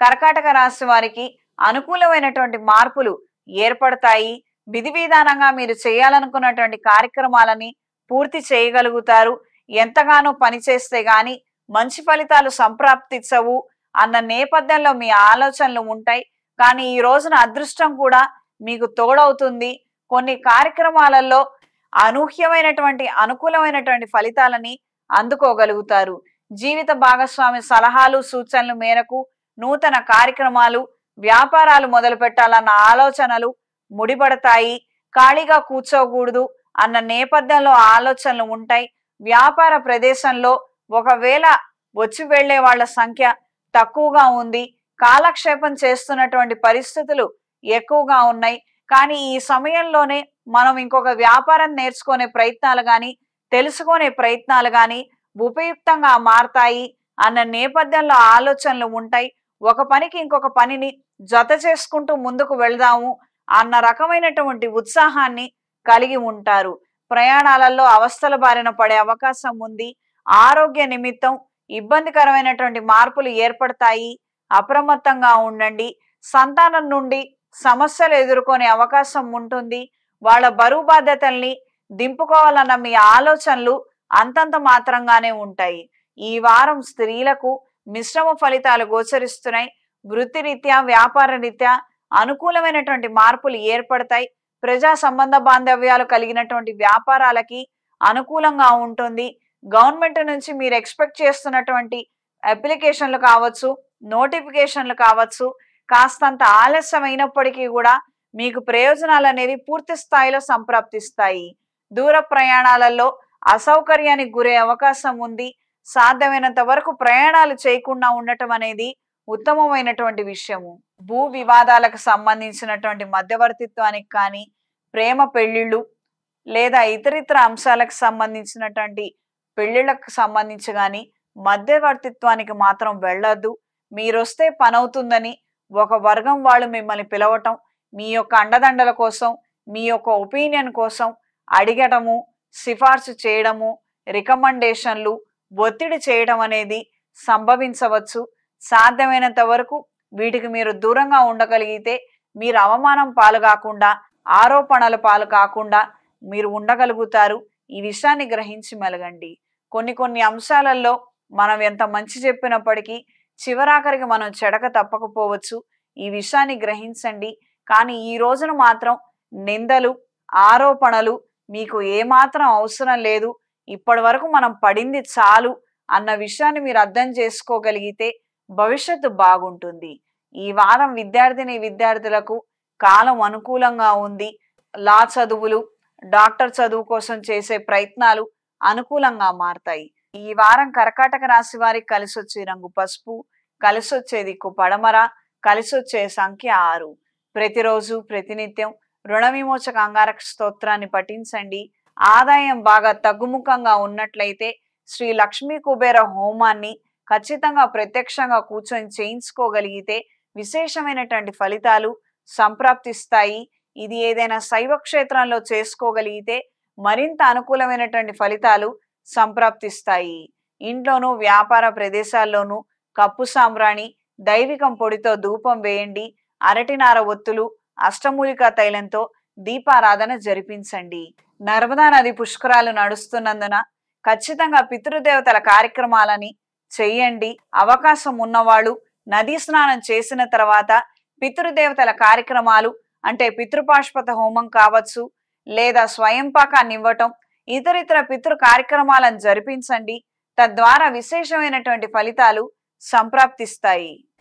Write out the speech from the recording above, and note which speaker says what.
Speaker 1: కర్కాటక రాశి వారికి అనుకూలమైనటువంటి మార్పులు ఏర్పడతాయి. విధి విధానంగా మీరు చేయాలనుకున్నటువంటి కార్యక్రమాలని పూర్తి చేయగలుగుతారు. ఎంతగానో పనిచేస్తే గాని మంచి ఫలితాలు సంప్రాప్తించవు అన్న నేపథ్యంలో మీ ఆలోచనలు ఉంటాయి. కానీ ఈ రోజున అదృష్టం కూడా మీకు తోడవుతుంది. కొన్ని కార్యక్రమాలలో అనూహ్యమైనటువంటి అనుకూలమైనటువంటి ఫలితాలని అందుకోగలుగుతారు. జీవిత భాగస్వామి సలహాలు సూచనల మేరకు నూతన కార్యక్రమాలు వ్యాపారాలు మొదలు పెట్టాలన్న ఆలోచనలు ముడిపడతాయి. ఖాళీగా కూర్చోకూడదు అన్న నేపథ్యంలో ఆలోచనలు ఉంటాయి. వ్యాపార ప్రదేశంలో ఒకవేళ వచ్చి వెళ్లే వాళ్ళ సంఖ్య తక్కువగా ఉంది. కాలక్షేపం చేస్తున్నటువంటి పరిస్థితులు ఎక్కువగా ఉన్నాయి. కానీ ఈ సమయంలోనే మనం ఇంకొక వ్యాపారం నేర్చుకునే ప్రయత్నాలు గాని తెలుసుకునే ప్రయత్నాలు గాని ఉపయుక్తంగా మారతాయి అన్న నేపథ్యంలో ఆలోచనలు ఉంటాయి. ఒక పనికి ఇంకొక పనిని జత చేసుకుంటూ ముందుకు వెళదాము అన్న రకమైనటువంటి ఉత్సాహాన్ని కలిగి ఉంటారు. ప్రయాణాలలో అవస్థల బారిన పడే అవకాశం ఉంది. ఆరోగ్య నిమిత్తం ఇబ్బందికరమైనటువంటి మార్పులు ఏర్పడతాయి. అప్రమత్తంగా ఉండండి. సంతానం నుండి సమస్యలు ఎదుర్కొనే అవకాశం ఉంటుంది. వాళ్ళ బరువు బాధ్యతల్ని దింపుకోవాలన్న మీ ఆలోచనలు అంతంత మాత్రంగానే ఉంటాయి. ఈ వారం స్త్రీలకు మిశ్రమ ఫలితాలు గోచరిస్తున్నాయి. వృత్తిరీత్యా వ్యాపార రీత్యా అనుకూలమైనటువంటి మార్పులు ఏర్పడతాయి. ప్రజా సంబంధ బాంధవ్యాలు కలిగినటువంటి వ్యాపారాలకి అనుకూలంగా ఉంటుంది. గవర్నమెంట్ నుంచి మీరు ఎక్స్పెక్ట్ చేస్తున్నటువంటి అప్లికేషన్లు కావచ్చు, నోటిఫికేషన్లు కావచ్చు, కాస్తంత ఆలస్యమైనప్పటికీ కూడా మీకు ప్రయోజనాలు అనేవి పూర్తి స్థాయిలో సంప్రాప్తిస్తాయి. దూర ప్రయాణాలలో అసౌకర్యానికి గురే అవకాశం ఉంది. సాధ్యమైనంత వరకు ప్రయాణాలు చేయకుండా ఉండటం అనేది ఉత్తమమైనటువంటి విషయము. భూ వివాదాలకు సంబంధించినటువంటి మధ్యవర్తిత్వానికి కానీ, ప్రేమ పెళ్లిళ్ళు లేదా ఇతరితర అంశాలకు సంబంధించినటువంటి పెళ్లిళ్లకు సంబంధించి కానీ మధ్యవర్తిత్వానికి మాత్రం వెళ్ళొద్దు. మీరొస్తే పనవుతుందని ఒక వర్గం వాళ్ళు మిమ్మల్ని పిలవటం, మీ యొక్క అండదండల కోసం, మీ యొక్క ఒపీనియన్ కోసం అడిగటము, సిఫార్సు చేయడము, రికమెండేషన్లు, ఒత్తిడి చేయడం అనేది సంభవించవచ్చు. సాధ్యమైనంత వరకు వీటికి మీరు దూరంగా ఉండగలిగితే మీరు అవమానం పాలు కాకుండా, ఆరోపణల పాలు కాకుండా మీరు ఉండగలుగుతారు. ఈ విషయాన్ని గ్రహించి మెలగండి. కొన్ని అంశాలలో మనం ఎంత మంచి చెప్పినప్పటికీ చివరాఖరికి మనం చెడక తప్పకపోవచ్చు. ఈ విషయాన్ని గ్రహించండి. కానీ ఈ రోజున మాత్రం నిందలు, ఆరోపణలు మీకు ఏమాత్రం అవసరం లేదు. ఇప్పటి వరకు మనం పడింది చాలు అన్న విషయాన్ని మీరు అర్థం చేసుకోగలిగితే భవిష్యత్తు బాగుంటుంది. ఈ వారం విద్యార్థులకు కాలం అనుకూలంగా ఉంది. లా చదువులు, డాక్టర్ చదువు కోసం చేసే ప్రయత్నాలు అనుకూలంగా మారతాయి. ఈ వారం కర్కాటక రాశి వారికి కలిసొచ్చే రంగు పసుపు, కలిసొచ్చే దిక్కు పడమర, కలిసొచ్చే సంఖ్య 6. ప్రతిరోజు ప్రతినిత్యం రుణ విమోచక అంగారక స్తోత్రాన్ని పఠించండి. ఆదాయం బాగా తగ్గుముఖంగా ఉన్నట్లయితే శ్రీ లక్ష్మీ కుబేర హోమాన్ని ఖచ్చితంగా ప్రత్యక్షంగా కూర్చొని చేయించుకోగలిగితే విశేషమైనటువంటి ఫలితాలు సంప్రాప్తిస్తాయి. ఇది ఏదైనా శైవ క్షేత్రంలో చేసుకోగలిగితే మరింత అనుకూలమైనటువంటి ఫలితాలు సంప్రాప్తిస్తాయి. ఇంట్లోనూ వ్యాపార ప్రదేశాల్లోనూ కప్పు సాంబ్రాణి, దైవికం పొడితో ధూపం వేయండి. అరటినార ఒత్తులు, అష్టమూలికా తైలంతో దీపారాధన జరిపించండి. నర్మదా నది పుష్కరాలు నడుస్తున్నందున ఖచ్చితంగా పితృదేవతల కార్యక్రమాలని చెయ్యండి. అవకాశం ఉన్నవాళ్ళు నదీ స్నానం చేసిన తర్వాత పితృదేవతల కార్యక్రమాలు అంటే పితృపాష్పత హోమం కావచ్చు, లేదా స్వయంపాకాన్ని ఇవ్వటం, ఇతరితర పితృ కార్యక్రమాలను జరిపించండి. తద్వారా విశేషమైనటువంటి ఫలితాలు సంప్రాప్తిస్తాయి.